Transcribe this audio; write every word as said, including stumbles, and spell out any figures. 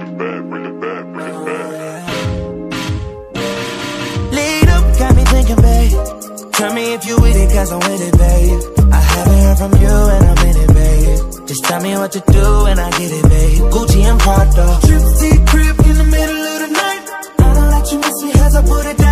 it back, bring it back, bring it back. Lead up, got me thinking, babe. Tell me if you with it, cause I'm with it, babe. I haven't heard from you and I'm in it, babe. Just tell me what to do and I get it, babe. Gucci and Prada, Trip C crib in the middle of the night. I don't let you miss me as I put it down.